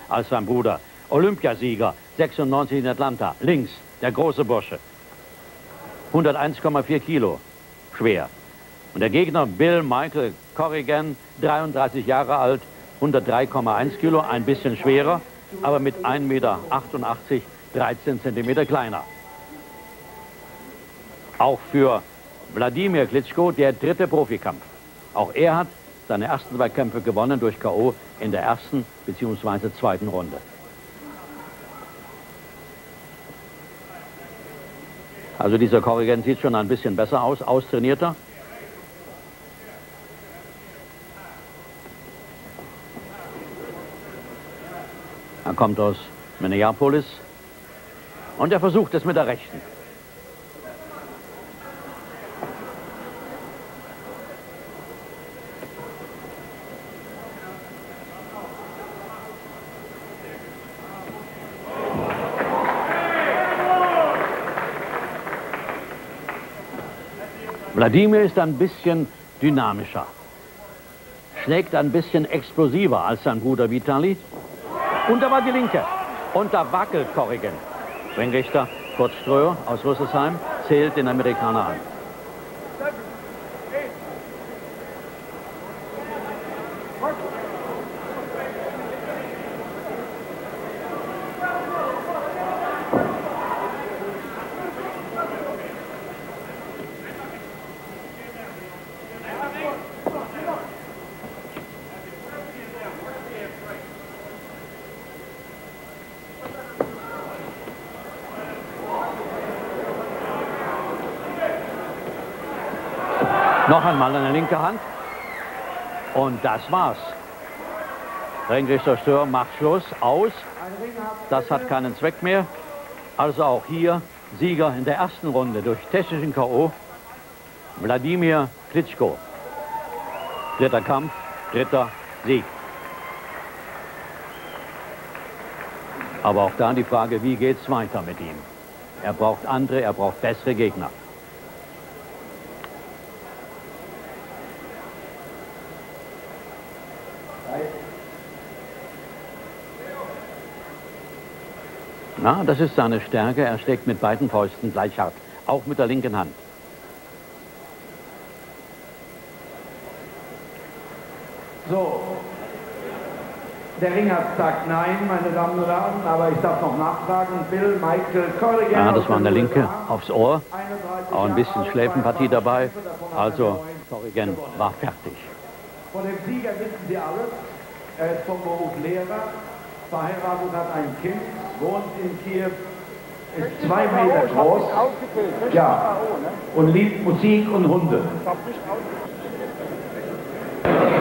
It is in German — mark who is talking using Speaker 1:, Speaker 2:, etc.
Speaker 1: als sein Bruder. Olympiasieger, 96 in Atlanta, links, der große Bursche. 101,4 Kilo schwer. Und der Gegner Bill Michael Corrigan, 33 Jahre alt, 103,1 Kilo, ein bisschen schwerer, aber mit 1,88 Meter, 13 Zentimeter kleiner. Auch für Wladimir Klitschko der dritte Profikampf. Auch er hat seine ersten 2 Kämpfe gewonnen durch K.O. in der ersten bzw. zweiten Runde. Also dieser Corrigan sieht schon ein bisschen besser aus, austrainierter. Er kommt aus Minneapolis und er versucht es mit der rechten. Wladimir ist ein bisschen dynamischer, schlägt ein bisschen explosiver als sein Bruder Vitali. Und da war die Linke. Und da wackelt Corrigan. Ringrichter Kurt Ströer aus Rüsselsheim zählt den Amerikaner an. Noch einmal eine linke Hand. Und das war's. Ringrichter Stör macht Schluss, aus. Das hat keinen Zweck mehr. Also auch hier Sieger in der ersten Runde durch technischen K.O. Wladimir Klitschko. Dritter Kampf, dritter Sieg. Aber auch da die Frage, wie geht's weiter mit ihm? Er braucht andere, er braucht bessere Gegner. Na, das ist seine Stärke. Er schlägt mit beiden Fäusten gleich hart, auch mit der linken Hand.
Speaker 2: So, der Ringart sagt nein, meine Damen und Herren, aber ich darf noch nachfragen. Bill Michael Corrigan.
Speaker 1: Ja, das war eine linke aufs Ohr. Auch ein bisschen Schläfenpartie dabei. Also Corrigan war fertig.
Speaker 2: Von dem Sieger wissen Sie alles. Er ist vom Beruf Lehrer, verheiratet, hat ein Kind, wohnt in Kiew, ist 2 Meter groß, ja, und liebt Musik und Hunde.